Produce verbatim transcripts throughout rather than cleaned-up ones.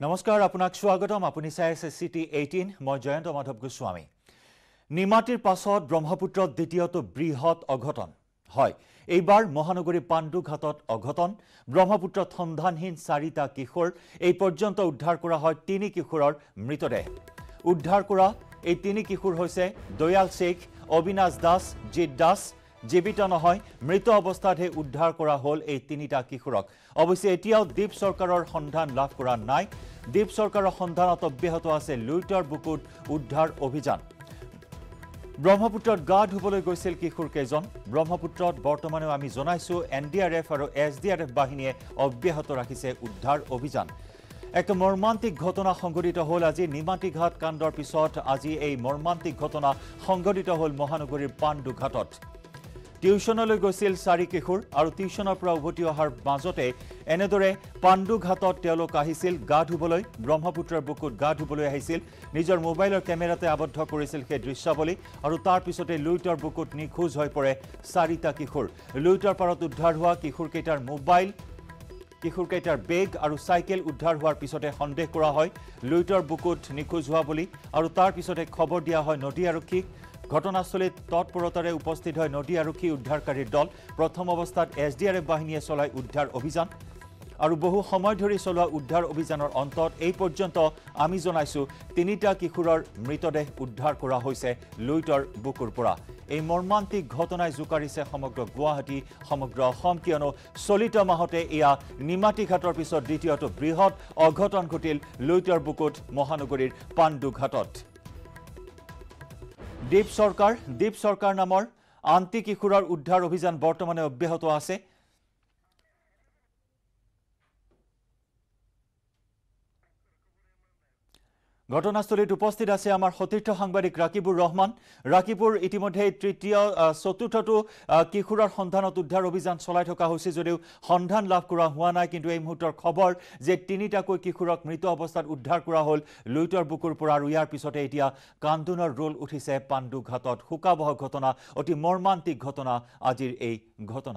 নমস্কাৰ আপোনাক স্বাগতম আপুনি চাই আছে সিটি এইটিন মই জয়ন্ত মাধৱ গোস্বামী নিমাটিৰ পাছত ব্ৰহ্মপুত্ৰত দ্বিতীয়টো বৃহৎ অঘটন হয় এইবাৰ মহানগৰী পাণ্ডুঘাটত অঘটন ব্ৰহ্মপুত্ৰত সন্ধানহীন চাৰিটা কিশোৰ এই পৰ্যন্ত উদ্ধাৰ কৰা হয় তিনি কিশোৰৰ মৃতদেহ উদ্ধাৰ কৰা এই তিনি কিশোৰ হৈছে দয়াল শেখ অবিনাশ দাস জিত দাস জীবিত নহয় মৃত অৱস্থাতহে উদ্ধাৰ কৰা হল এই তিনিটা কিশোৰক অৱশ্যে এতিয়াও দ্বীপ চৰকাৰৰ সন্ধান লাভ কৰা নাই দ্বীপ চৰকাৰৰ সন্ধানত অব্যাহত আছে লুইটৰ বুকুত উদ্ধাৰ অভিযান ব্ৰহ্মপুত্ৰত গা ধুবলৈ গৈছিল কিশোৰ কেজন ব্ৰহ্মপুত্ৰত বৰ্তমানে আমি জনাইছো এনডিআৰএফ আৰু এছডিআৰএফ বাহিনীয়ে অব্যাহত ৰাখিছে উদ্ধাৰ অভিযান এক মৰ্মান্তিক ঘটনা সংঘটিত হল আজি নিমাটিঘাট কাণ্ডৰ পিছত আজি এই মৰ্মান্তিক ঘটনা সংঘটিত হল মহানগৰীৰ পাণ্ডুঘাটত টিউশনলৈ গৈছিল চাৰি কিশোৰ আৰু টিউশনৰ পৰা উভতি অহাৰ মাজতে এনেদৰে পাণ্ডুঘাটত তেওঁলোক আহিছিল গা ধুবলৈ ব্ৰহ্মপুত্ৰৰ বুকুত গা ধুবলৈ আহিছিল নিজৰ মোবাইলৰ কেমেৰাতে আবদ্ধ কৰিছিল সেই দৃশ্যাৱলী আৰু তাৰ পিছতে লুইটৰ বুকুত নিখোজ হৈ পৰে চাৰিটা কিশোৰ লুইটৰ পাৰত উদ্ধাৰ হোৱা কিশোৰ কেইটাৰ মোবাইল কিশোৰ কেইটাৰ বেগ আৰু চাইকেল উদ্ধাৰ হোৱাৰ পিছতে সন্দেহ কৰা হয় লুইটৰ বুকুত নিখোজ হোৱা বুলি আৰু তাৰ পিছতে খবৰ দিয়া হয় নদী আৰক্ষীক ঘটনাস্থলীত তৎপৰতাৰে উপস্থিত হয় নদী আৰক্ষী উদ্ধাৰকাৰীৰ দল প্ৰথম অৱস্থাত এছডিআৰএফ বাহিনীয়ে চলাই উদ্ধাৰ অভিযান আৰু বহু সময় ধৰি চলোৱা উদ্ধাৰ অভিযানৰ অন্তত এই পৰ্যন্ত আমি জনাইছো তিনিটা কিশোৰৰ মৃতদেহ উদ্ধাৰ কৰা হৈছে লুইটৰ বুকুৰ পৰা এই মৰ্মান্তিক ঘটনাই জোকাৰিছে সমগ্ৰ গুৱাহাটী সমগ্ৰ অসম কিয়নো চলিত মাহতে এয়া নিমাটিঘাটৰ পিছত দ্বিতীয়টো বৃহৎ অঘটন ঘটিল লুইটৰ বুকুত মহানগৰীৰ পাণ্ডুঘাটত দ্বীপ চৰকাৰ দ্বীপ চৰকাৰ নামৰ আন্তি কিশোৰৰ উদ্ধাৰ অভিযান বৰ্তমানে অব্যাহত আছে ঘটনাস্থলীত উপস্থিত আছে আমাৰ সতীৰ্থ সাংবাদিক ৰাকিবুৰ ৰহমান ৰাকিবুৰ ইতিমধ্যে তৃতীয় চতুৰ্থটো কিশোৰৰ সন্ধানত উদ্ধাৰ অভিযান চলাই থকা হৈছে যদিও সন্ধান লাভ কৰা হোৱা নাই কিন্তু এই মুহূৰ্তৰ খবৰ যে তিনিটাকৈ কিশোৰক মৃত অৱস্থাত উদ্ধাৰ কৰা হল লুইটৰ বুকুৰ পৰা আৰু ইয়াৰ পিছতে এতিয়া কান্দোনৰ ৰোল উঠিছে পাণ্ডুঘাটত শোকাবহ ঘটনা অতি মৰ্মান্তিক ঘটনা আজিৰ এই ঘটনা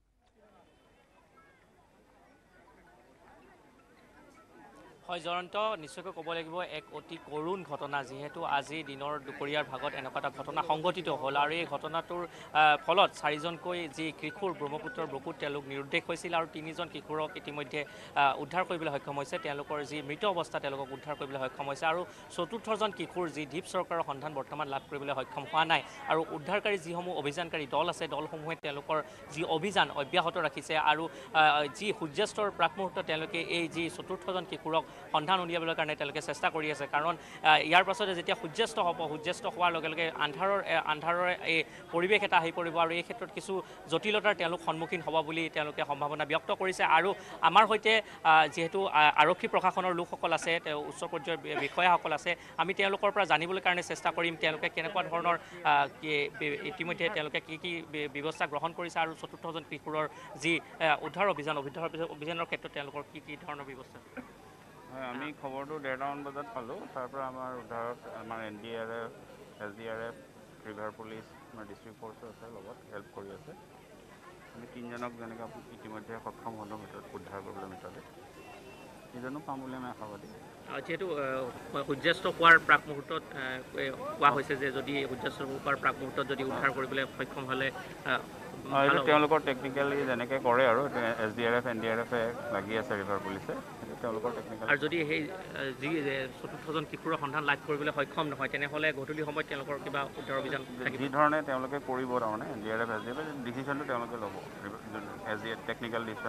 হয় জয়ন্ত নিশ্চয়কৈ ক'ব লাগিব এক অতি কৰুণ ঘটনা যিহেতু আজি দিনৰ দুপৰীয়াৰ ভাগত এনেকুৱা এটা ঘটনা সংঘটিত হ'ল আৰু এই ঘটনাটোৰ ফলত চাৰিজনকৈ যি কিশোৰ ব্ৰহ্মপুত্ৰৰ বুকুত তেওঁলোক নিৰুদ্দেশ হৈছিল আৰু তিনিজন কিশোৰক ইতিমধ্যে উদ্ধাৰ কৰিবলৈ সক্ষম হৈছে তেওঁলোকৰ যি মৃত অৱস্থা তেওঁলোকক উদ্ধাৰ কৰিবলৈ সক্ষম হৈছে আৰু চতুৰ্থজন কিশোৰ যি দ্বীপ চৰকাৰৰ সন্ধান বৰ্তমান লাভ কৰিবলৈ সক্ষম হোৱা নাই আৰু উদ্ধাৰকাৰী যিসমূহ অভিযানকাৰী দল আছে দলসমূহে তেওঁলোকৰ যি অভিযান অব্যাহত ৰাখিছে আৰু যি সূৰ্যাস্তৰ প্ৰাক মুহূৰ্তত তেওঁলোকে এই যি চতুৰ্থজন কিশোৰক সন্ধান উলিয়াবলৈ কাৰণে তেওঁলোকে চেষ্টা কৰি আছে কাৰণ ইয়াৰ পাছতে যেতিয়া সূৰ্যাস্ত হ'ব সূৰ্যাস্ত হোৱাৰ লগে লগে আন্ধাৰৰ আন্ধাৰৰ এই পৰিৱেশ এটা আহি পৰিব আৰু এই ক্ষেত্ৰত কিছু জটিলতাৰ তেওঁলোক সন্মুখীন হ'ব বুলি তেওঁলোকে সম্ভাৱনা ব্যক্ত কৰিছে আৰু আমাৰ সৈতে যিহেতু আৰক্ষী প্ৰশাসনৰ লোকসকল আছে তেওঁ উচ্চ পৰ্যায়ৰ বিষয়াসকল আছে আমি তেওঁলোকৰ পৰা জানিবলৈ কাৰণে চেষ্টা কৰিম তেওঁলোকে কেনেকুৱা ধৰণৰ ইতিমধ্যে তেওঁলোকে কি কি ব্যৱস্থা গ্ৰহণ কৰিছে আৰু চতুৰ্থজন কিশোৰৰ যি উদ্ধাৰ অভিযান উদ্ধাৰ অভিযানৰ ক্ষেত্ৰত তেওঁলোকৰ কি কি ধৰণৰ ব্যৱস্থা আমি খবৰটো ডেৰটামান বজাত পালোঁ তাৰ পৰা আমাৰ উদ্ধাৰত আমাৰ N D R F S D R F river police আমাৰ ডিষ্ট্ৰিক্ট ফ'ৰ্চো আছে লগত হেল্প কৰি আছে আমি তিনিজনক যেনেকৈ ইতিমধ্যে সক্ষম হ'লোঁ ভিতৰত উদ্ধাৰ কৰিবলৈ ভিতৰতে তিনিজনো পাম বুলি আমি আশাবাদী যিহেতু সূৰ্যাস্ত হোৱাৰ প্ৰাক মুহূৰ্তত কোৱা হৈছে যে যদি সূৰ্যাস্ত হোৱাৰ প্ৰাক মুহূৰ্তত যদি উদ্ধাৰ কৰিবলৈ সক্ষম হ'লে এইটো তেওঁলোকৰ টেকনিকেলি যেনেকৈ কৰে আৰু S D R F N D R এফে লাগি আছে ৰিভাৰ পুলিচে তেওঁলোকৰ টেকনিকেল আৰু যদি সেই যি চতুৰ্থজন কিশোৰৰ সন্ধান লাভ কৰিবলৈ সক্ষম নহয় তেনেহ'লে গধূলি সময়ত তেওঁলোকৰ কিবা উদ্ধাৰ অভিযান যি ধৰণে তেওঁলোকে কৰিব তাৰমানে N D R F S D F ডিচিশ্যনটো তেওঁলোকে ল'ব S D F technical decision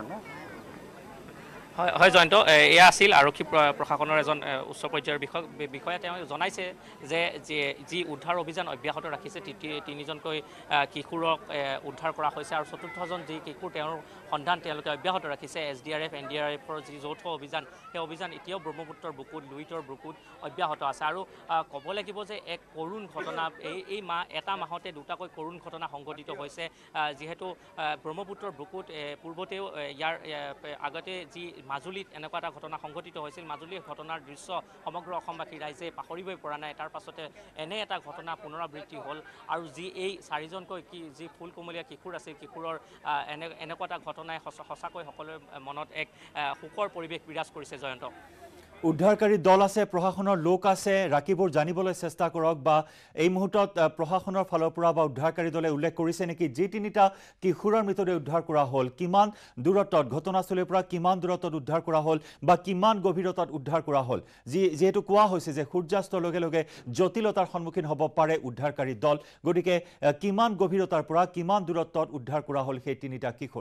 হয় হয় জয়ন্ত এয়া আছিল আৰক্ষী প্ৰশাসনৰ এজন উচ্চ পৰ্যায়ৰ বিষয় বিষয়া তেওঁ জনাইছে যে যি উদ্ধাৰ অভিযান অব্যাহত ৰাখিছে তিনিজনকৈ কিশোৰক উদ্ধাৰ কৰা হৈছে আৰু চতুৰ্থজন যি কিশোৰ তেওঁৰ সন্ধান তেওঁলোকে অব্যাহত ৰাখিছে S D R F N D R এফৰ যি যৌথ অভিযান সেই অভিযান এতিয়াও ব্ৰহ্মপুত্ৰৰ বুকুত লুইটৰ বুকুত অব্যাহত আছে আৰু ক'ব লাগিব যে এক কৰুণ ঘটনা এই এই মাহ এটা মাহতে দুটাকৈ কৰুণ ঘটনা সংঘটিত হৈছে যিহেতু ব্ৰহ্মপুত্ৰৰ বুকুত পূৰ্বতেও ইয়াৰ আগতে যি মাজুলীত এনেকুৱা এটা ঘটনা সংঘটিত হৈছিল মাজুলীৰ ঘটনাৰ দৃশ্য সমগ্ৰ অসমবাসী ৰাইজে পাহৰিবই পৰা নাই তাৰ পাছতে এনে এটা ঘটনা পুনৰাবৃত্তি হ'ল আৰু যি এই চাৰিজনকৈ কি যি ফুল কোমলীয়া কিশোৰ আছিল কিশোৰৰ এনে এনেকুৱা এটা ঘটনাই সঁচাকৈ সকলোৰে মনত এক শোকৰ পৰিৱেশ বিৰাজ কৰিছে জয়ন্ত উদ্ধাৰকাৰী দল আছে, প্ৰশাসনৰ লোক আছে, ৰাকিবোৰ জানিবলৈ চেষ্টা কৰক বা এই মুহূৰ্তত প্ৰশাসনৰ ফালৰ পৰা বা উদ্ধাৰকাৰী দলে উল্লেখ কৰিছে নেকি যি তিনিটা কিশোৰৰ মৃতদেহ উদ্ধাৰ কৰা হ'ল, কিমান দূৰত্বত ঘটনাস্থলীৰ পৰা কিমান দূৰত্বত উদ্ধাৰ কৰা হ'ল বা কিমান গভীৰতাত উদ্ধাৰ কৰা হ'ল। যি যিহেতু কোৱা হৈছে যে সূৰ্যাস্তৰ লগে লগে জটিলতাৰ সন্মুখীন হ'ব পাৰে উদ্ধাৰকাৰী দল, গতিকে কিমান গভীৰতাৰ পৰা কিমান দূৰত্বত উদ্ধাৰ কৰা হ'ল সেই তিনিটা কিশোৰ।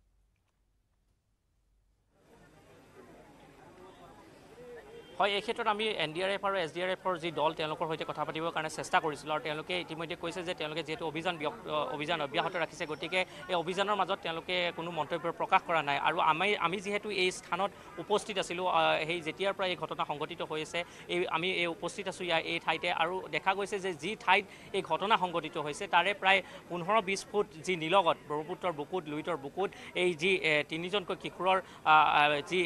হয়, এই ক্ষেত্ৰত আমি এন ডি আৰ এফ আৰু এছ ডি আৰ এফৰ যি দল তেওঁলোকৰ সৈতে কথা পাতিবৰ কাৰণে চেষ্টা কৰিছিলোঁ আৰু তেওঁলোকে ইতিমধ্যে কৈছে যে তেওঁলোকে যিহেতু অভিযান অভিযান অব্যাহত ৰাখিছে, গতিকে এই অভিযানৰ মাজত তেওঁলোকে কোনো মন্তব্য প্ৰকাশ কৰা নাই। আৰু আমি আমি যিহেতু এই স্থানত উপস্থিত আছিলোঁ, সেই যেতিয়াৰ পৰা এই ঘটনা সংঘটিত হৈছে এই আমি এই উপস্থিত আছোঁ ইয়াৰ এই ঠাইতে, আৰু দেখা গৈছে যে যি ঠাইত এই ঘটনা সংঘটিত হৈছে তাৰে প্ৰায় পোন্ধৰ বিছ ফুট যি নিলগত ব্ৰহ্মপুত্ৰৰ বুকুত লুইতৰ বুকুত এই যি তিনিজনকৈ কিশোৰৰ যি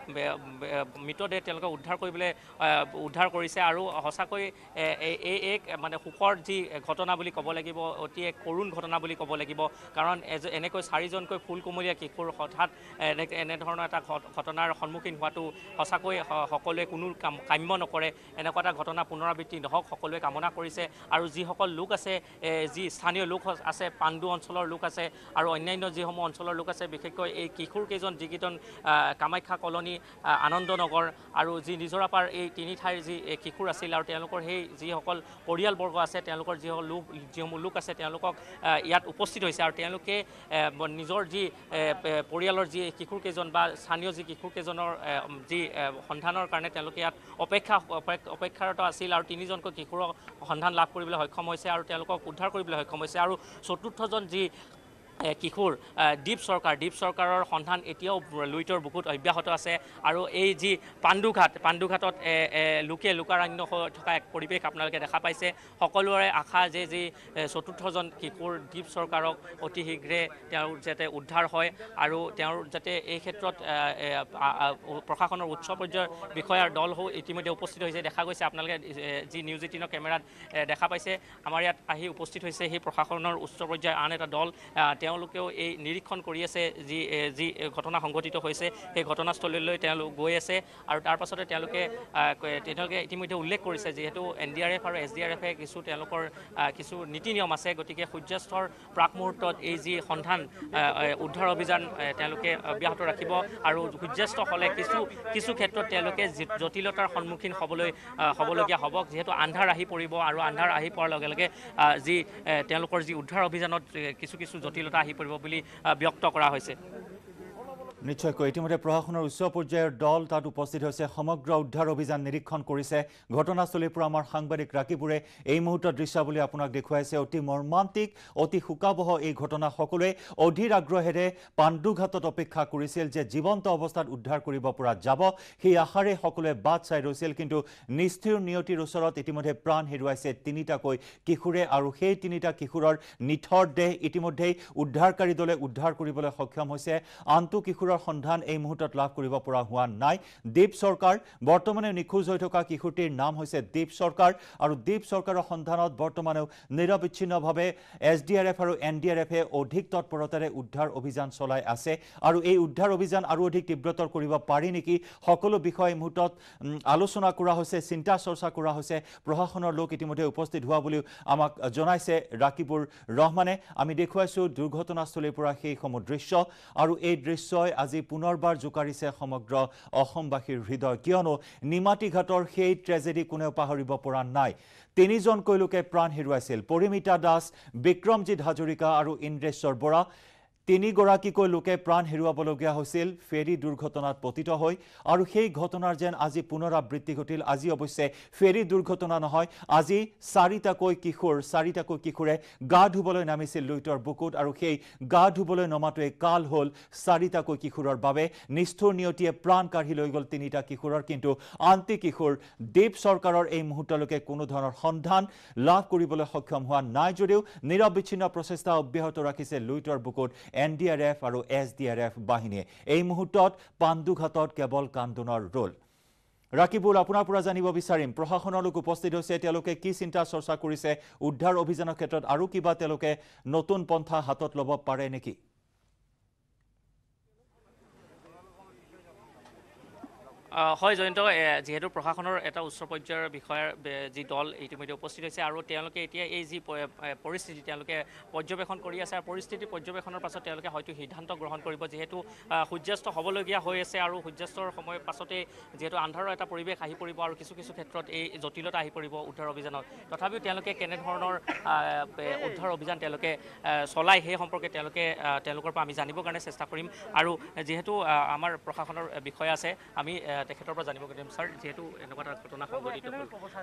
মৃতদেহ তেওঁলোকে উদ্ধাৰ কৰিবলৈ উদ্ধাৰ কৰিছে। আৰু সঁচাকৈ এই এক মানে সুখৰ যি ঘটনা বুলি ক'ব লাগিব, অতি এক কৰুণ ঘটনা বুলি ক'ব লাগিব, কাৰণ এনেকৈ চাৰিজনকৈ ফুলকুমলীয়া কিশোৰ হঠাৎ এনে এনেধৰণৰ এটা ঘটনাৰ সন্মুখীন হোৱাটো সঁচাকৈ সকলোৱে কোনো কাম্য নকৰে। এনেকুৱা এটা ঘটনা পুনৰাবৃত্তি নহওক সকলোৱে কামনা কৰিছে। আৰু যিসকল লোক আছে, যি স্থানীয় লোক আছে, পাণ্ডু অঞ্চলৰ লোক আছে আৰু অন্যান্য যিসমূহ অঞ্চলৰ লোক আছে, বিশেষকৈ এই কিশোৰকেইজন যিকেইজন কামাখ্যা কলনী, আনন্দনগৰ আৰু যি নিজৰাপাৰ এই তিনি ঠাইৰ যি কিশোৰ আছিল আৰু তেওঁলোকৰ সেই যিসকল পৰিয়ালবৰ্গ আছে, তেওঁলোকৰ যিসকল লোক যিসমূহ লোক আছে তেওঁলোকক ইয়াত উপস্থিত হৈছে আৰু তেওঁলোকে নিজৰ যি পৰিয়ালৰ যি কিশোৰকেইজন বা স্থানীয় যি কিশোৰকেইজনৰ যি সন্ধানৰ কাৰণে তেওঁলোকে ইয়াত অপেক্ষা অপেক্ষাৰত আছিল আৰু তিনিজনকৈ কিশোৰক সন্ধান লাভ কৰিবলৈ সক্ষম হৈছে আৰু তেওঁলোকক উদ্ধাৰ কৰিবলৈ সক্ষম হৈছে। আৰু চতুৰ্থজন যি কিশোৰ দীপ চৰকাৰ দীপ চৰকাৰৰ সন্ধান এতিয়াও লুইতৰ বুকুত অব্যাহত আছে। আৰু এই যি পাণ্ডুঘাট পাণ্ডুঘাটত লোকে লোকাৰণ্য থকা এক পৰিৱেশ আপোনালোকে দেখা পাইছে। সকলোৰে আশা যে যি চতুৰ্থজন কিশোৰ দীপ চৰকাৰক অতি শীঘ্ৰে তেওঁৰ যাতে উদ্ধাৰ হয় আৰু তেওঁৰ যাতে এই ক্ষেত্ৰত প্ৰশাসনৰ উচ্চ পৰ্যায়ৰ বিষয়াৰ দল হৈ ইতিমধ্যে উপস্থিত হৈছে। দেখা গৈছে আপোনালোকে যি নিউজ এইটিনৰ কেমেৰাত দেখা পাইছে, আমাৰ ইয়াত আহি উপস্থিত হৈছে সেই প্ৰশাসনৰ উচ্চ পৰ্যায়ৰ আন এটা দল। তেওঁলোকেও এই নিৰীক্ষণ কৰি আছে যি যি ঘটনা সংঘটিত হৈছে সেই ঘটনাস্থলীলৈ তেওঁলোক গৈ আছে। আৰু তাৰ পাছতে তেওঁলোকে তেওঁলোকে ইতিমধ্যে উল্লেখ কৰিছে যিহেতু এন ডি আৰ এফ আৰু এছ ডি আৰ এফে কিছু তেওঁলোকৰ কিছু নীতি নিয়ম আছে, গতিকে সূৰ্যাস্তৰ প্ৰাক মুহূৰ্তত এই যি সন্ধান উদ্ধাৰ অভিযান তেওঁলোকে অব্যাহত ৰাখিব। আৰু সূৰ্যাস্ত হ'লে কিছু কিছু ক্ষেত্ৰত তেওঁলোকে জটিলতাৰ সন্মুখীন হ'বলৈ হ'বলগীয়া হ'ব, যিহেতু আন্ধাৰ আহি পৰিব আৰু আন্ধাৰ আহি পোৱাৰ লগে লগে যি তেওঁলোকৰ যি উদ্ধাৰ অভিযানত কিছু কিছু জটিলতা আহি পৰিব বুলি ব্যক্ত কৰা হৈছে। নিশ্চয়কৈ ইতিমধ্যে প্ৰশাসনৰ উচ্চ পৰ্যায়ৰ দল তাত উপস্থিত হৈছে, সমগ্ৰ উদ্ধাৰ অভিযান নিৰীক্ষণ কৰিছে। ঘটনাস্থলীৰ পৰা আমাৰ সাংবাদিক ৰাকিবুৰে এই মুহূৰ্তৰ দৃশ্যাৱলী আপোনাক দেখুৱাইছে। অতি মৰ্মান্তিক, অতি শোকাবহ এই ঘটনা। সকলোৱে অধীৰ আগ্ৰহেৰে পাণ্ডুঘাটত অপেক্ষা কৰিছিল যে জীৱন্ত অৱস্থাত উদ্ধাৰ কৰিব পৰা যাব, সেই আশাৰে সকলোৱে বাট চাই ৰৈছিল। কিন্তু নিষ্ঠুৰ নিয়তিৰ ওচৰত ইতিমধ্যে প্ৰাণ হেৰুৱাইছে তিনিটাকৈ কিশোৰে আৰু সেই তিনিটা কিশোৰৰ নিথৰ দেহ ইতিমধ্যেই উদ্ধাৰকাৰী দলে উদ্ধাৰ কৰিবলৈ সক্ষম হৈছে। আনটো কিশোৰ সন্ধান এই মুহূৰ্তত লাভ কৰিব পৰা হোৱা নাই। দীপ চৰকাৰ বৰ্তমানে নিখোজ হৈ থকা কিশোৰটিৰ নাম হৈছে দীপ চৰকাৰ আৰু দীপ চৰকাৰৰ সন্ধানত বৰ্তমানেও নিৰবিচ্ছিন্নভাৱে এছ ডি আৰ এফ আৰু এন ডি আৰ এফে অধিক তৎপৰতাৰে উদ্ধাৰ অভিযান চলাই আছে। আৰু এই উদ্ধাৰ অভিযান আৰু অধিক তীব্ৰতৰ কৰিব পাৰি নেকি, সকলো বিষয় মুহূৰ্তত আলোচনা কৰা হৈছে, চিন্তা চৰ্চা কৰা হৈছে। প্ৰশাসনৰ লোক ইতিমধ্যে উপস্থিত হোৱা বুলিও আমাক জনাইছে ৰাকিবুৰ ৰহমানে। আমি দেখুৱাইছোঁ দুৰ্ঘটনাস্থলীৰ পৰা সেইসমূহ দৃশ্য আৰু এই দৃশ্যই আজি পুনৰবাৰ জোকাৰিছে সমগ্ৰ অসমবাসীৰ হৃদয়, কিয়নো নিমাতী ঘাটৰ সেই ট্ৰেজেডি কোনেও পাহৰিব পৰা নাই। তিনিজনকৈ লোকে প্ৰাণ হেৰুৱাইছিল, পৰিমিতা দাস, বিক্ৰমজিৎ হাজৰিকা আৰু ইন্দ্ৰেশ্বৰ বৰা। তিনিগৰাকীকৈ লোকে প্ৰাণ হেৰুৱাবলগীয়া হৈছিল ফেৰী দুৰ্ঘটনাত পতিত হৈ। আৰু সেই ঘটনাৰ যেন আজি পুনৰাবৃত্তি ঘটিল। আজি অৱশ্যে ফেৰী দুৰ্ঘটনা নহয়, আজি চাৰিটাকৈ কিশোৰ চাৰিটাকৈ কিশোৰে গা ধুবলৈ নামিছিল লুইতৰ বুকুত আৰু সেই গা ধুবলৈ নমাটোৱে কাল হ'ল চাৰিটাকৈ কিশোৰৰ বাবে। নিষ্ঠুৰ নিয়তিয়ে প্ৰাণ কাঢ়ি লৈ গ'ল তিনিটা কিশোৰৰ। কিন্তু আনটি কিশোৰ দীপ চৰকাৰৰ এই মুহূৰ্তলৈকে কোনো ধৰণৰ সন্ধান লাভ কৰিবলৈ সক্ষম হোৱা নাই যদিও নিৰবিচ্ছিন্ন প্ৰচেষ্টা অব্যাহত ৰাখিছে লুইতৰ বুকুত এন ডি আৰ এফ আৰু এছ ডি আৰ এফ বাহিনীয়ে। এই মুহূৰ্তত পাণ্ডুঘাটত কেৱল কান্দোনৰ ৰোল। ৰাকিবুল, আপোনাৰ পৰা জানিব বিচাৰিম, প্ৰশাসনৰ লোক উপস্থিত হৈছে, তেওঁলোকে কি চিন্তা চৰ্চা কৰিছে উদ্ধাৰ অভিযানৰ ক্ষেত্ৰত, আৰু কিবা তেওঁলোকে নতুন পন্থা হাতত ল'ব পাৰে নেকি? হয় জয়ন্ত, যিহেতু প্ৰশাসনৰ এটা উচ্চ পৰ্যায়ৰ বিষয়াৰ যি দল ইতিমধ্যে উপস্থিত হৈছে আৰু তেওঁলোকে এতিয়া এই যি পৰিস্থিতি তেওঁলোকে পৰ্যবেক্ষণ কৰি আছে আৰু পৰিস্থিতি পৰ্যবেক্ষণৰ পাছত তেওঁলোকে হয়তো সিদ্ধান্ত গ্ৰহণ কৰিব, যিহেতু সূৰ্যাস্ত হ'বলগীয়া হৈ আছে আৰু সূৰ্যাস্তৰ সময়ৰ পাছতে যিহেতু আন্ধাৰৰ এটা পৰিৱেশ আহি পৰিব আৰু কিছু কিছু ক্ষেত্ৰত এই জটিলতা আহি পৰিব উদ্ধাৰ অভিযানত। তথাপিও তেওঁলোকে কেনেধৰণৰ উদ্ধাৰ অভিযান তেওঁলোকে চলায় সেই সম্পৰ্কে তেওঁলোকে তেওঁলোকৰ পৰা আমি জানিবৰ কাৰণে চেষ্টা কৰিম। আৰু যিহেতু আমাৰ প্ৰশাসনৰ বিষয়া আছে, আমি তেখেতৰ পৰা জানিব পাৰিম। ছাৰ, যিহেতু এনেকুৱা এটা ঘটনা সংঘটিত হ'ল,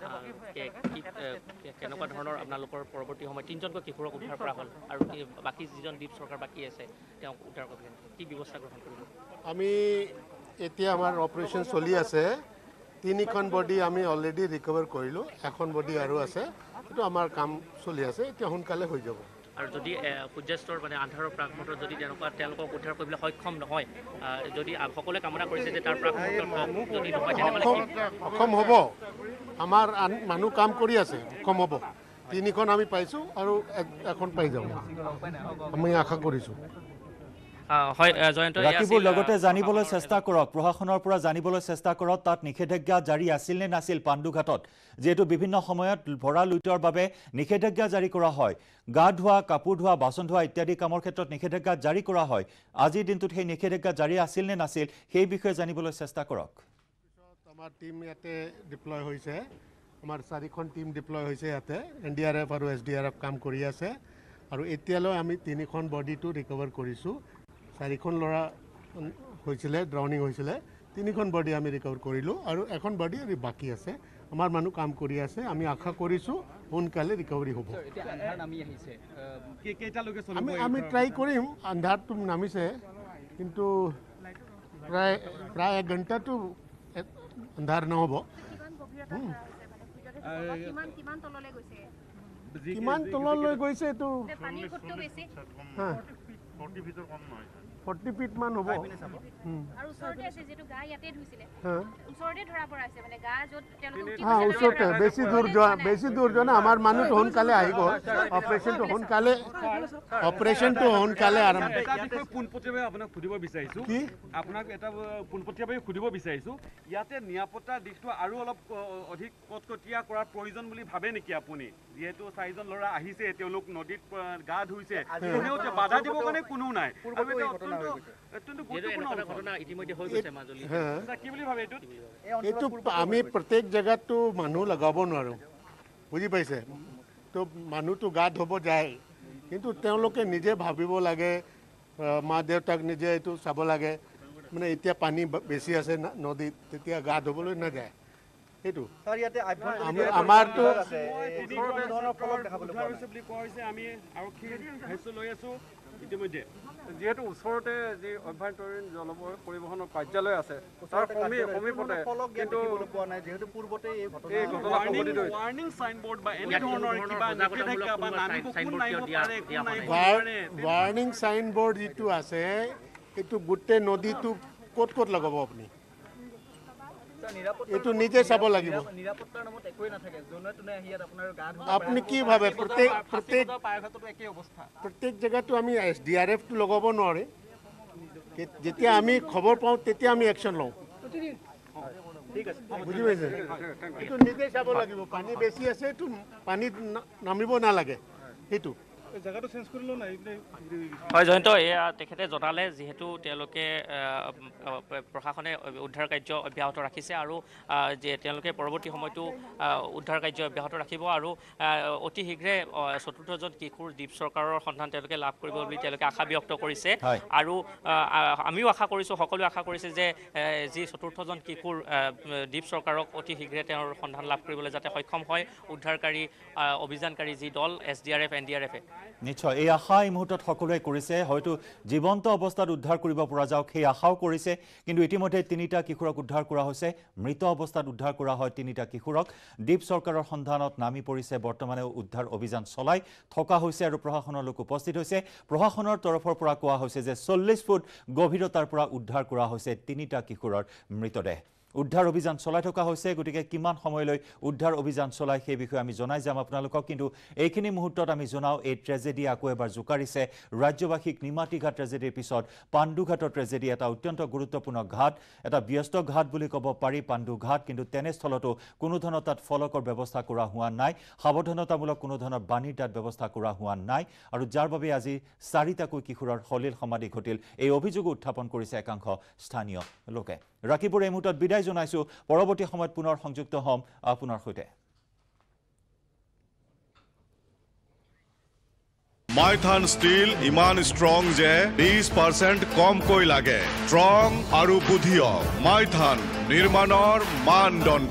কেনেকুৱা ধৰণৰ আপোনালোকৰ পৰৱৰ্তী সময়ত তিনিজনকৈ কিশোৰক উদ্ধাৰ কৰা হ'ল আৰু বাকী যিজন দ্বীপ চৰকাৰ বাকী আছে তেওঁক উদ্ধাৰ কৰিবলৈ কি ব্যৱস্থা গ্ৰহণ কৰিব? আমি এতিয়া আমাৰ অপাৰেশ্যন চলি আছে। তিনিখন বডি আমি অলৰেডি ৰিকভাৰ কৰিলোঁ, এখন বডি আৰু আছে। এইটো আমাৰ কাম চলি আছে, এতিয়া সোনকালে হৈ যাব। আৰু যদি সূৰ্যাস্তৰ মানে আন্ধাৰৰ প্ৰাকমুহূৰ্তত যদি তেনেকুৱা তেওঁলোকক উদ্ধাৰ কৰিবলৈ সক্ষম নহয়, যদি সকলোৱে কামনা কৰিছে যে তাৰ প্ৰাকমুহূৰ্তত যদি নহয় তেনেহ'লে সক্ষম হ'ব। আমাৰ মানুহ কাম কৰি আছে, সক্ষম হ'ব। তিনিখন আমি পাইছোঁ আৰু এখন পাই যাব, আমি আশা কৰিছোঁ। হয় জয়ন্ত, ৰাকিবুৰ লগতে জানিবলৈ চেষ্টা কৰক, প্ৰশাসনৰ পৰা জানিবলৈ চেষ্টা কৰক তাত নিষেধাজ্ঞা জাৰি আছিল নে নাছিল পাণ্ডুঘাটত, যিহেতু বিভিন্ন সময়ত ভৰা লুইটৰ বাবে নিষেধাজ্ঞা জাৰি কৰা হয়। গা ধোৱা, কাপোৰ ধোৱা, বাচন ধোৱা ইত্যাদি কামৰ ক্ষেত্ৰত নিষেধাজ্ঞা জাৰি কৰা হয়। আজিৰ দিনটোত সেই নিষেধাজ্ঞা জাৰি আছিল নে নাছিল সেই বিষয়ে জানিবলৈ চেষ্টা কৰক। আমাৰ টীম ইয়াতে ডিপ্লয় হৈছে, আমাৰ চাৰিখন টীম ডিপ্লয় হৈছে ইয়াতে। এন ডি আৰ এফ আৰু এছ ডি আৰ এফ কাম কৰি আছে আৰু এতিয়ালৈ আমি তিনিখন বডিটো ৰিকভাৰ কৰিছোঁ। চাৰিখন ল'ৰা হৈছিলে, ড্ৰাউনিং হৈছিলে, তিনিখন বডি আমি ৰিকভাৰ কৰিলোঁ আৰু এখন বডি বাকী আছে। আমাৰ মানুহ কাম কৰি আছে, আমি আশা কৰিছোঁ সোনকালে ৰিকভাৰী হ'ব। আমি আমি ট্ৰাই কৰিম, আন্ধাৰটো নামিছে কিন্তু প্ৰায় প্ৰায় এক ঘণ্টাটো আন্ধাৰ নহ'ব। কিমান তললৈ গৈছে এইটো ফৰ্টি ফিট মান হ'ব। ওচৰতে, বেছি দূৰ যোৱা বেছি দূৰ যোৱা নাই। আমাৰ মানুহটো সোনকালে আহি গ'ল, অপাৰেশ্যনটো সোনকালে অপাৰেশ্যনটো সোনকালে আৰম্ভ। পোনপটীয়াভাৱে আপোনাক সুধিব বিচাৰিছোঁ কি আপোনাক এটা পোনপটীয়াভাৱে সুধিব বিচাৰিছোঁ ইয়াতে নিৰাপত্তাৰ দিশটো আৰু অলপ অধিক কটকটীয়া কৰাৰ প্ৰয়োজন বুলি ভাবে নেকি আপুনি? যিহেতু চাৰিজন ল'ৰা আহিছে, তেওঁলোক নদীত গা ধুইছে, কোনেও বাধা দিবৰ কাৰণে কোনো নাই। এইটো আমি প্ৰত্যেক জেগাততো মানুহ লগাব নোৱাৰোঁ, বুজি পাইছে? তো মানুহটো গা ধুব যায়, কিন্তু তেওঁলোকে নিজে ভাবিব লাগে, মা দেউতাক নিজে এইটো চাব লাগে। মানে এতিয়া পানী বেছি আছে নদীত, তেতিয়া গা ধুবলৈ নাযায়। সেইটো আমাৰতো আমি আৰক্ষী লৈ আছোঁ ইতিমধ্যে। যিহেতু ওচৰতে যি অভ্যন্তৰীণ জল পৰিবহণৰ কাৰ্যালয় আছে তাৰ সমীপতে কিন্তু ৱাৰ্ণিং চাইনবোৰ্ড বা এনে ধৰণৰ কিবা নিষেধাজ্ঞা বা ৱাৰ্ণিং চাইনবোৰ্ড যিটো আছে এইটো গোটেই নদীটো ক'ত ক'ত লগাব আপুনি? এইটো নিজে চাব লাগিব। আপুনি কি ভাবে প্ৰত্যেক প্ৰত্যেক প্ৰত্যেক জেগাতো আমি এছ ডি আৰ এফটো লগাব নোৱাৰে। যেতিয়া আমি খবৰ পাওঁ তেতিয়া আমি একশ্যন লওঁ, বুজি পাইছে? এইটো নিজে চাব লাগিব। পানী বেছি আছে, এইটো পানীত নামিব নালাগে। সেইটো হয় জয়ন্ত, এয়া তেখেতে জনালে যিহেতু তেওঁলোকে প্ৰশাসনে উদ্ধাৰ কাৰ্য অব্যাহত ৰাখিছে আৰু যে তেওঁলোকে পৰৱৰ্তী সময়তো উদ্ধাৰ কাৰ্য অব্যাহত ৰাখিব আৰু অতি শীঘ্ৰে চতুৰ্থজন কিশোৰ দ্বীপ চৰকাৰৰ সন্ধান তেওঁলোকে লাভ কৰিব বুলি তেওঁলোকে আশা ব্যক্ত কৰিছে। আৰু আমিও আশা কৰিছোঁ, সকলোৱে আশা কৰিছে যে যি চতুৰ্থজন কিশোৰ দ্বীপ চৰকাৰক অতি শীঘ্ৰে তেওঁৰ সন্ধান লাভ কৰিবলৈ যাতে সক্ষম হয় উদ্ধাৰকাৰী অভিযানকাৰী যি দল S D R F, N D R এফে। নিশ্চয় এই আশা এই মুহূৰ্তত সকলোৱে কৰিছে, হয়তো জীৱন্ত অৱস্থাত উদ্ধাৰ কৰিব পৰা যাওক সেই আশাও কৰিছে। কিন্তু ইতিমধ্যে তিনিটা কিশোৰক উদ্ধাৰ কৰা হৈছে, মৃত অৱস্থাত উদ্ধাৰ কৰা হয় তিনিটা কিশোৰক। দ্বীপ চৰকাৰৰ সন্ধানত নামি পৰিছে, বৰ্তমানে উদ্ধাৰ অভিযান চলাই থকা হৈছে আৰু প্ৰশাসনৰ লোক উপস্থিত হৈছে। প্ৰশাসনৰ তৰফৰ পৰা কোৱা হৈছে যে চল্লিছ ফুট গভীৰতাৰ পৰা উদ্ধাৰ কৰা হৈছে তিনিটা কিশোৰৰ মৃতদেহ। উদ্ধাৰ অভিযান চলাই থকা হৈছে গতিকে কিমান সময়লৈ উদ্ধাৰ অভিযান চলাই সেই বিষয়ে আমি জনাই যাম আপোনালোকক কিন্তু এইখিনি মুহূৰ্তত আমি জনাও এই ট্ৰেজেডি আকৌ এবাৰ জোকাৰিছে ৰাজ্যবাসীক নিমাতীঘাট ট্ৰেজেডিৰ পিছত পাণ্ডুঘাটৰ ট্ৰেজেডি এটা অত্যন্ত গুৰুত্বপূৰ্ণ ঘাট এটা ব্যস্ত ঘাট বুলি ক'ব পাৰি পাণ্ডুঘাট কিন্তু তেনেস্থলতো কোনো ধৰণৰ তাত ফলকৰ ব্যৱস্থা কৰা হোৱা নাই সাৱধানতামূলক কোনো ধৰণৰ বাণীৰ তাত ব্যৱস্থা কৰা হোৱা নাই আৰু যাৰ বাবে আজি চাৰিটাকৈ কিশোৰৰ সলিল সমাধি ঘটিল এই অভিযোগ উত্থাপন কৰিছে একাংশ স্থানীয় লোকে ৰাকিবুৰ এই মুহূৰ্তত বিদায় জনাইছো পৰৱৰ্তী সময়ত পুনৰ সংযুক্ত হ'ম আপোনাৰ সৈতে মাইথান ষ্টীল ইমান ষ্ট্ৰং যে বিশ পাৰ্চেণ্ট কমকৈ লাগে ষ্ট্ৰং আৰু বুদ্ধিয় মাইথান নিৰ্মাণৰ মানদণ্ড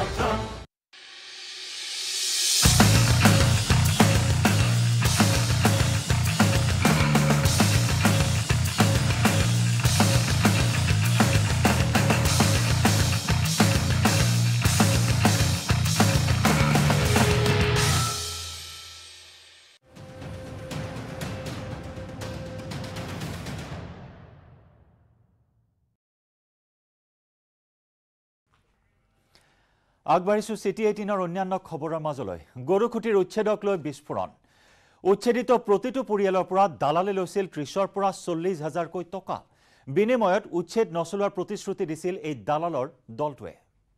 আগবাঢ়িছো চিটি এইটিনৰ অন্যান্য খবৰৰ মাজলৈ গৰুখুটিৰ উচ্ছেদক লৈ বিস্ফোৰণ উচ্ছেদিত প্ৰতিটো পৰিয়ালৰ পৰা দালালে লৈছিল ত্ৰিশৰ পৰা চল্লিশ হাজাৰকৈ টকা বিনিময়ত উচ্ছেদ নচলোৱাৰ প্ৰতিশ্ৰুতি দিছিল এই দালালৰ দলটোৱে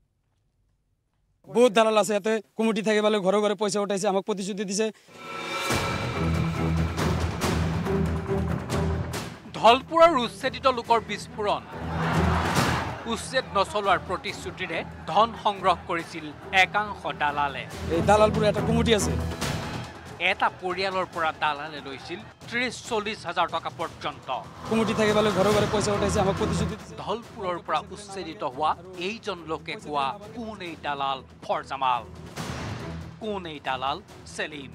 বহুত দালাল আছে ইয়াতে কমিটি থাকে বলে ঘৰে ঘৰে পইচা উঠাইছে আমাক প্ৰতিশ্ৰুতি দিছে ধলপুৰৰ উচ্ছেদিত লোকৰ বিস্ফোৰণ উচ্ছেদ নচলোৱাৰ প্ৰতিশ্ৰুতিৰে ধন সংগ্ৰহ কৰিছিল একাংশ দালালে এই দালালপুৰ এটা কমিটি আছে এটা পৰিয়ালৰ পৰা দালালে লৈছিল ত্ৰিশ চল্লিশ হাজাৰ টকা পৰ্যন্ত কমিটি থাকে বলে ঘৰে ঘৰে পইচা উঠাইছে আমাক প্ৰতিশ্ৰুতি দিছে ধলপুৰৰ পৰা উচ্ছেদিত হোৱা এইজন লোকে কোৱা কোন এই দালাল ফৰজামাল কোন এই দালাল সেলিম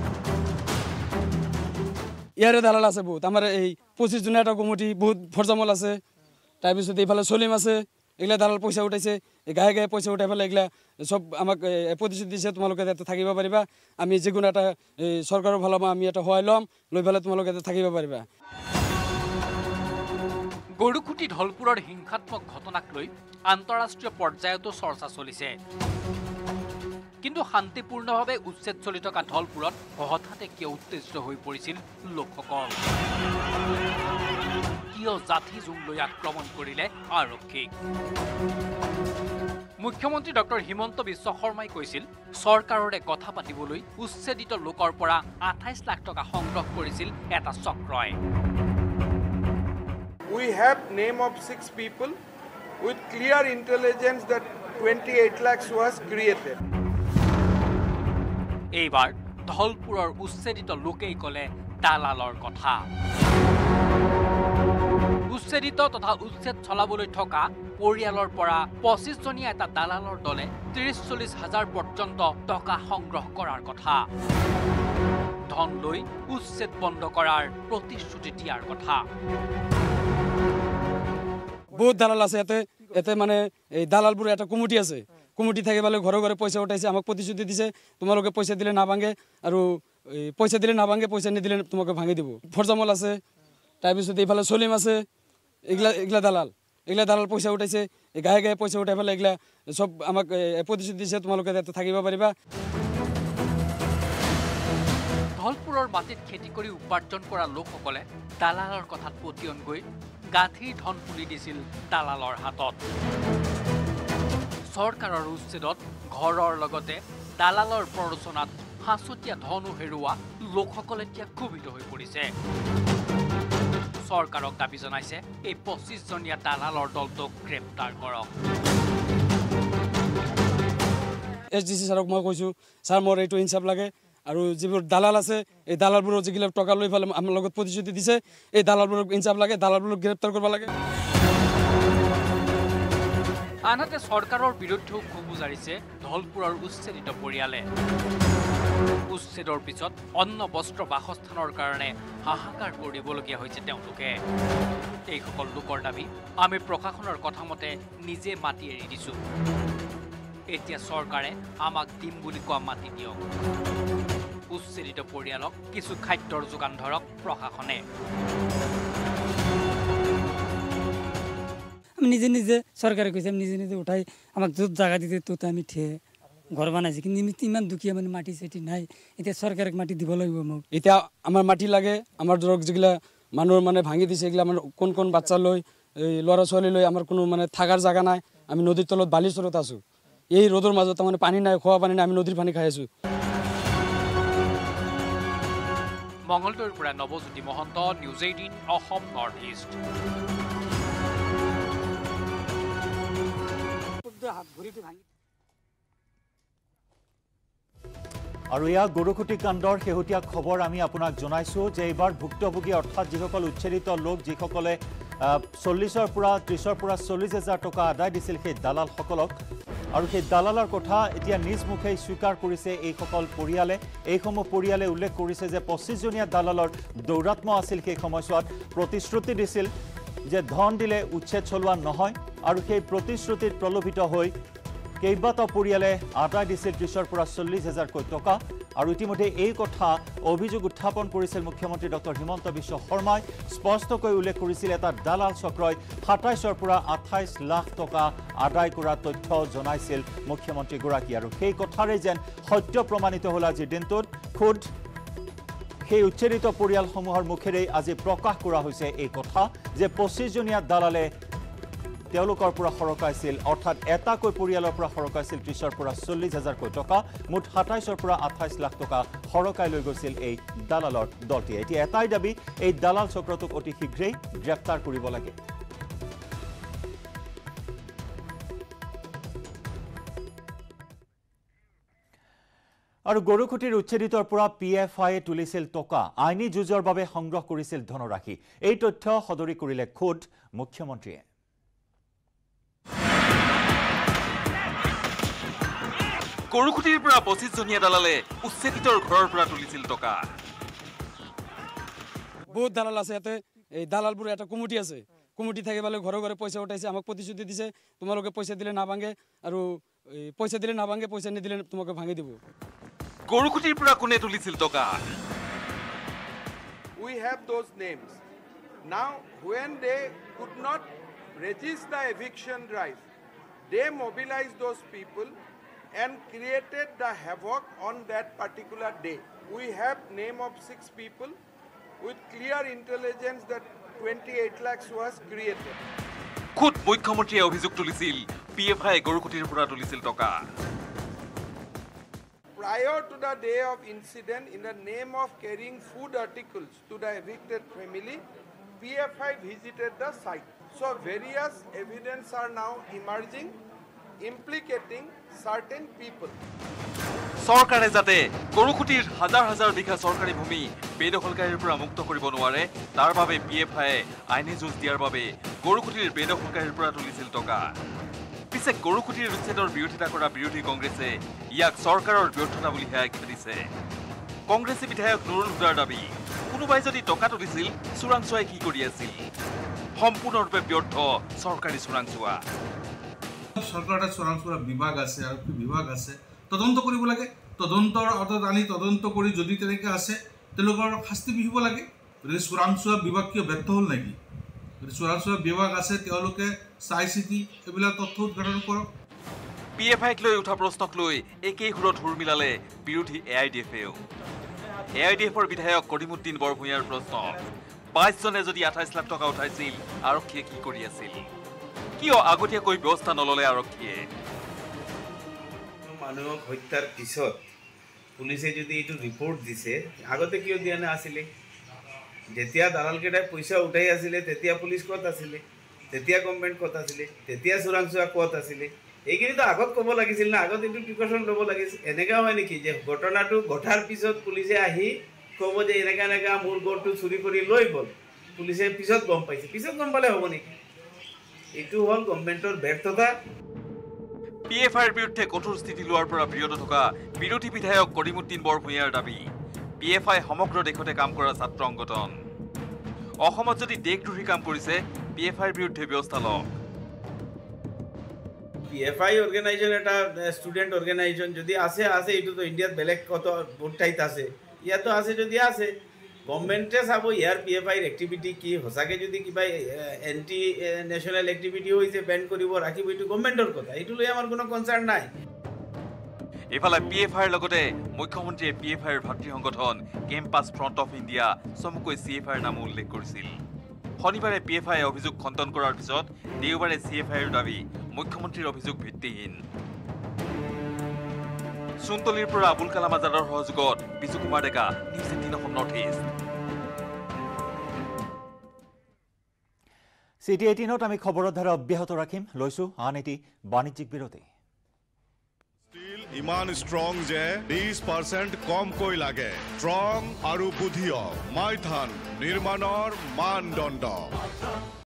ইয়াৰে দালাল আছে বহুত আমাৰ এই পঁচিছ জনীয়া এটা কমিটি বহুত ফৰজামাল আছে তাৰপিছত এইফালে চলিম আছে এগলা দালাল পইচা উঠাইছে গায়ে গায়ে পইচা উঠাই পেলাই এগলা সব আমাক প্ৰতিশ্ৰুতি দিছে তোমালোকে ইয়াতে থাকিব পাৰিবা আমি যিকোনো এটা চৰকাৰৰ ফালৰ পৰা আমি এটা সহায় ল'ম লৈ পেলাই তোমালোকে ইয়াতে থাকিব পাৰিবা গৰুখুটি ধলপুৰৰ হিংসাত্মক ঘটনাক লৈ আন্তঃৰাষ্ট্ৰীয় পৰ্যায়তো চৰ্চা চলিছে কিন্তু শান্তিপূৰ্ণভাৱে উচ্ছেদ চলি থকা ধলপুৰত হঠাতে কিয় উত্তেজিত হৈ পৰিছিল লোকসকল কিয় জাতি জুম লৈ আক্ৰমণ কৰিলে আৰক্ষীক মুখ্যমন্ত্ৰী ডক্টৰ হিমন্ত বিশ্ব শৰ্মাই কৈছিল চৰকাৰৰে কথা পাতিবলৈ উচ্ছেদিত লোকৰ পৰা আঠাইশ লাখ টকা সংগ্ৰহ কৰিছিল এটা চক্ৰই We have name of six people with clear intelligence that twenty-eight lakhs was created. এইবাৰ ধলপুৰৰ উচ্ছেদিত লোকেই কলে দালালৰ কথা উচ্ছেদিত তথা উচ্ছেদ চলাবলৈ থকা পৰিয়ালৰ পৰা পঁচিছ জনীয়া এটা দালালৰ দলে ত্ৰিশ চল্লিশ হাজাৰ পৰ্যন্ত টকা সংগ্ৰহ কৰাৰ কথা ধন লৈ উচ্ছেদ বন্ধ কৰাৰ প্ৰতিশ্ৰুতি দিয়াৰ কথা বহুত দালাল আছে ইয়াতে এতে মানে এই দালালপুৰ এটা কমিটি আছে কমিটি থাকে বলে ঘৰে ঘৰে পইচা উঠাইছে আমাক প্ৰতিশ্ৰুতি দিছে তোমালোকে পইচা দিলে না ভাঙে আৰু পইচা দিলে না ভাঙে পইচা নিদিলে তোমাকে ভাঙি দিব ফৰজামল আছে তাৰপিছত এইফালে চলিম আছে এগলা এগলা দালাল এগলা দালাল পইচা উঠাইছে গায়ে গায়ে পইচা উঠাই পেলাই এগলা সব আমাক প্ৰতিশ্ৰুতি দিছে তোমালোকে ইয়াতে থাকিব পাৰিবা ধলপুৰৰ মাটিত খেতি কৰি উপাৰ্জন কৰা লোকসকলে দালালৰ কথাত পতিয়ন গৈ গাঁঠিৰ ধন তুলি দিছিল দালালৰ হাতত চৰকাৰৰ উচ্ছেদত ঘৰৰ লগতে দালালৰ প্ৰৰোচনাত হাঁচতীয়া ধনো হেৰুৱা লোকসকল এতিয়া ক্ষোভিত হৈ পৰিছে চৰকাৰক দাবী জনাইছে এই পঁচিছ জনীয়া দালালৰ দলটোক গ্ৰেপ্তাৰ কৰক এছ ডি চি ছাৰক মই কৈছোঁ ছাৰ মোৰ এইটো ইনচাফ লাগে আৰু যিবোৰ দালাল আছে এই দালালবোৰৰ যিগিলা টকা লৈ পেলাই আমাৰ লগত প্ৰতিশ্ৰুতি দিছে এই দালালবোৰক ইনচাফ লাগে দালালবোৰক গ্ৰেপ্তাৰ কৰিব লাগে আনহাতে চৰকাৰৰ বিৰুদ্ধেও ক্ষোভ জাৰিছে ধলপুৰৰ উচ্ছেদিত পৰিয়ালে উচ্ছেদৰ পিছত অন্ন বস্ত্ৰ বাসস্থানৰ কাৰণে হাহাকাৰ কৰিবলগীয়া হৈছে তেওঁলোকে এইসকল লোকৰ দাবী আমি প্ৰশাসনৰ কথা মতে নিজে মাটি এৰি দিছোঁ এতিয়া চৰকাৰে আমাক দিম বুলি কোৱা মাটি দিয়ক উচ্ছেদিত পৰিয়ালক কিছু খাদ্যৰ যোগান ধৰক প্ৰশাসনে আমি নিজে নিজে চৰকাৰে কৈছে আমি নিজে নিজে উঠাই আমাক য'ত জাগা দিছে ত'ত আমি ঠিয়ে ঘৰ বনাইছে কিন্তু আমি ইমান দুখীয়া মানে মাটি চাটি নাই এতিয়া চৰকাৰক মাটি দিব লাগিব মোক এতিয়া আমাৰ মাটি লাগে আমাৰ ধৰক যিগিলা মানুহৰ মানে ভাঙি দিছে এইগিলা আমাৰ কোন কোন বাচ্চা লৈ এই ল'ৰা ছোৱালী লৈ আমাৰ কোনো মানে থাকাৰ জাগা নাই আমি নদীৰ তলত বালিৰ চৰত আছোঁ এই ৰ'দৰ মাজত তাৰমানে পানী নাই খোৱা পানী নাই আমি নদীৰ পানী খাই আছোঁ মঙলদৈৰ পৰা Nabajyoti Mahanta news eighteen Assam north east আৰু এয়া গৰুখুটি কাণ্ডৰ শেহতীয়া খবৰ আমি আপোনাক জনাইছোঁ যে এইবাৰ ভুক্তভোগী অৰ্থাৎ যিসকল উচ্ছেদিত লোক যিসকলে চল্লিছৰ পৰা ত্ৰিছৰ পৰা চল্লিছ হাজাৰ টকা আদায় দিছিল সেই দালালসকলক আৰু সেই দালালৰ কথা এতিয়া নিজ মুখেই স্বীকাৰ কৰিছে এইসকল পৰিয়ালে এইসমূহ পৰিয়ালে উল্লেখ কৰিছে যে পঁচিছজনীয়া দালালৰ দৌৰাত্ম আছিল সেই সময়ছোৱাত প্ৰতিশ্ৰুতি দিছিল যে ধন দিলে উচ্ছেদ চলোৱা নহয় আৰু সেই প্ৰতিশ্ৰুতিত প্ৰলোভিত হৈ কেইবাটাও পৰিয়ালে আদায় দিছিল ত্ৰিছৰ পৰা চল্লিছ হাজাৰকৈ টকা আৰু ইতিমধ্যে এই কথা অভিযোগ উত্থাপন কৰিছিল মুখ্যমন্ত্ৰী ডক্টৰ হিমন্ত বিশ্ব শৰ্মাই স্পষ্টকৈ উল্লেখ কৰিছিল এটা দালাল চক্ৰই সাতাইছৰ পৰা আঠাইছ লাখ টকা আদায় কৰা তথ্য জনাইছিল মুখ্যমন্ত্ৰীগৰাকী আৰু সেই কথাৰে যেন সত্য প্ৰমাণিত হ'ল আজিৰ দিনটোত খুদ সেই উচ্ছেদিত পৰিয়ালসমূহৰ মুখেৰে আজি প্ৰকাশ কৰা হৈছে এই কথা যে পঁচিছজনীয়া দালালে তেওঁলোকৰ পৰা সৰকাইছিল অৰ্থাৎ এটাকৈ পৰিয়ালৰ পৰা সৰকাইছিল ত্ৰিছৰ পৰা চল্লিছ হাজাৰকৈ টকা মুঠ সাতাইছৰ পৰা আঠাইছ লাখ টকা সৰকাই লৈ গৈছিল এই দালালৰ দলটিয়ে এতিয়া এটাই দাবী এই দালাল চক্ৰটোক অতি শীঘ্ৰেই গ্ৰেপ্তাৰ কৰিব লাগে আৰু গৰুখুটিৰ উচ্ছেদিতৰ পৰা পি এফ আইয়ে তুলিছিল টকা আইনী যুঁজৰ বাবে সংগ্ৰহ কৰিছিল ধনৰাশি এই তথ্য সদৰি কৰিলে খুদ মুখ্যমন্ত্ৰীয়ে গৰুখুটিৰ পৰা পঁচিছজনীয়া দালালে উচ্ছেদিতৰ ঘৰৰ পৰা তুলিছিল টকা বহুত দালাল আছে ইয়াতে এই দালালবোৰ এটা কমিটি আছে কমিটি থাকি পালে ঘৰে ঘৰে পইচা উঠাইছে আমাক প্ৰতিশ্ৰুতি দিছে তোমালোকে পইচা দিলে নাভাঙে আৰু পইচা দিলে নাভাঙে পইচা নিদিলে তোমাকে ভাঙি দিব গৰুখুটিৰ পৰা কোনে তুলিছিল টকা We have those names. Now, when they could not resist the eviction drive, they mobilized those people and created the havoc on that particular day. We have name of six people with clear intelligence that twenty-eight lakhs was created. খুদ মুখ্যমন্ত্ৰীয়ে অভিযোগ তুলিছিল P F আই গৰুখুটিৰ পৰা তুলিছিল টকা Prior to the day of incident, in the name of carrying food articles to the evicted family, P F I visited the site. So various evidence are now emerging, implicating certain people. চৰকাৰে যাতে গৰুখুটিৰ হাজাৰ হাজাৰ বিঘা চৰকাৰী ভূমি বেদখলকাৰীৰ পৰা মুক্ত কৰিব নোৱাৰে তাৰ বাবে পি এফ আইয়ে আইনী যুঁজ দিয়াৰ বাবে গৰুখুটিৰ বেদখলকাৰীৰ পৰা তুলিছিল টকা পিছে গৰুখুটিৰ উচ্ছেদৰ বিৰোধিতা কৰা বিৰোধী কংগ্ৰেছে ইয়াক চৰকাৰৰ ব্যৰ্থতা বুলিহে আখ্যা দিছে কংগ্ৰেছী বিধায়ক নুৰুল হুদাৰ দাবী কোনোবাই যদি টকা তুলিছিল চোৰাংচোৱাই কি কৰি আছিল সম্পূৰ্ণৰূপে ব্যৰ্থ চৰকাৰী চোৰাংচোৱা চৰকাৰৰ এটা চোৰাংচোৱা বিভাগ আছে আৰক্ষী বিভাগ আছে তদন্ত কৰিব লাগে তদন্তৰ আওতাত আনি তদন্ত কৰি যদি তেনেকৈ আছে তেওঁলোকৰ শাস্তি বিহিব লাগে গতিকে চোৰাংচোৱা বিভাগ কিয় ব্যৰ্থ হ'ল নেকি চোৰাংচোৱা বিভাগ আছে তেওঁলোকে চাই চিতি এইবিলাক তথ্য উদ্ঘাটন কৰক পি এফ আইক লৈ উঠা প্ৰশ্নক লৈ একেই সুৰত সুৰ মিলালে বিৰোধী A I D এফেও A I D এফৰ বিধায়ক কৰিমুদ্দিন বৰভূঞাৰ প্ৰশ্ন বাইছজনে যদি আঠাইছ লাখ টকা উঠাইছিল আৰক্ষীয়ে কি কৰি আছিল কিয় আগতীয়াকৈ ব্যৱস্থা নললে আৰক্ষীয়ে মানুহক হত্যাৰ পিছত পুলিচে যদি এইটো ৰিপৰ্ট দিছে আগতে কিয় দিয়া নাছিলে যেতিয়া দালালকেইটাই পইচা উঠাই আছিলে তেতিয়া পুলিচ ক'ত আছিলে তেতিয়া গভৰ্ণমেণ্ট ক'ত আছিলে তেতিয়া চোৰাংচোৱা ক'ত আছিলে এইখিনিতো আগত ক'ব লাগিছিল না আগত এইটো প্ৰিকশ্যন ল'ব লাগিছিল এনেকুৱা হয় নেকি যে ঘটনাটো ঘটাৰ পিছত পুলিচে আহি ক'ব যে এনেকুৱা এনেকুৱা মোৰ গড়টো চুৰি কৰি লৈ গ'ল পুলিচে পিছত গম পাইছে পিছত গম পালে হ'ব নেকি এইটো হ'ল গভৰ্ণমেণ্টৰ ব্যৰ্থতা পি এফ আইৰ বিৰুদ্ধে কঠোৰ স্থিতি লোৱাৰ পৰা বিৰত থকা বিৰোধী বিধায়ক কৰিমুদ্দিন বৰভূঞাৰ দাবী পি এফ আই সমগ্ৰ দেশতে কাম কৰা ছাত্ৰ সংগঠন অসমত যদি দেশদ্ৰোহী কাম কৰিছে পি এফ আইৰ বিৰুদ্ধে ব্যৱস্থা লওক পি এফ আই অৰ্গেনাইজেশ্যন এটা ষ্টুডেণ্ট অৰ্গেনাইজেশ্যন যদি আছে আছে এইটোতো ইণ্ডিয়াত বেলেগ কত বহুত ঠাইত আছে ইয়াতো আছে যদি আছে গভৰ্ণমেণ্টে চাব ইয়াৰ পি এফ আইৰ এক্টিভিটি কি সঁচাকৈ যদি কিবা এণ্টি নেশ্যনেল এক্টিভিটি হৈছে বেন কৰিব ৰাখিব এইটো গভৰ্ণমেণ্টৰ কথা এইটো লৈ আমাৰ কোনো কনচাৰ্ণ নাই ইফালে পি এফ আইৰ লগতে মুখ্যমন্ত্ৰীয়ে পি এফ আইৰ ভাতৃ সংগঠন কেম্পাছ ফ্ৰণ্ট অফ ইণ্ডিয়া চমুকৈ চি এফ আইৰ নামো উল্লেখ কৰিছিল শনিবাৰে পি এফ আইয়ে অভিযোগ খণ্ডন কৰাৰ পিছত দেওবাৰে চি এফ আইৰ দাবী মুখ্যমন্ত্ৰীৰ অভিযোগ ভিত্তিহীন সুন্তলিৰ পৰা আবুল কালাম আজাদৰ সহযোগত Biju Kumar Deka news eighteen Assam north east city এইটিনত আমি খবৰৰ ধাৰা অব্যাহত ৰাখিম লৈছো আন এটি বাণিজ্যিক বিৰতি ইমান ষ্ট্ৰং যে বিশ পাৰ্চেণ্ট কমকৈ লাগে ষ্ট্ৰং আৰু বুদ্ধিয়ক মাইথান নিৰ্মাণৰ মানদণ্ড